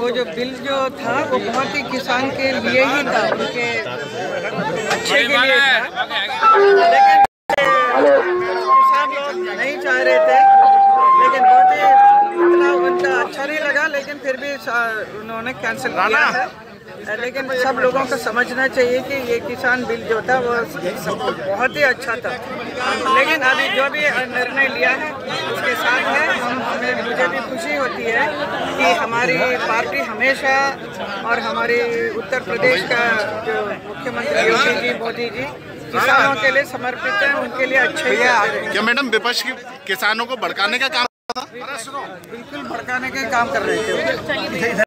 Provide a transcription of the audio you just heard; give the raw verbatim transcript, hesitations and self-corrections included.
वो जो बिल जो था वो बहुत ही किसान के लिए ही था, उनके अच्छे के लिए था, लेकिन किसान लोग नहीं चाह रहे थे। लेकिन बहुत ही इतना उनका अच्छा नहीं लगा, लेकिन फिर भी उन्होंने कैंसिल किया है। लेकिन सब लोगों को समझना चाहिए कि ये किसान बिल जो था वो बहुत ही अच्छा था। लेकिन अभी जो भी निर्णय लिया है उसके साथ है, हमें मुझे भी खुशी होती है कि हमारी पार्टी हमेशा और हमारी उत्तर प्रदेश का जो मुख्यमंत्री योगी जी मोदी जी किसानों के लिए समर्पित है, उनके लिए अच्छे ही है। क्या मैडम विपक्ष की किसानों को भड़काने का काम था? बिल्कुल भड़काने के काम कर रहे थे।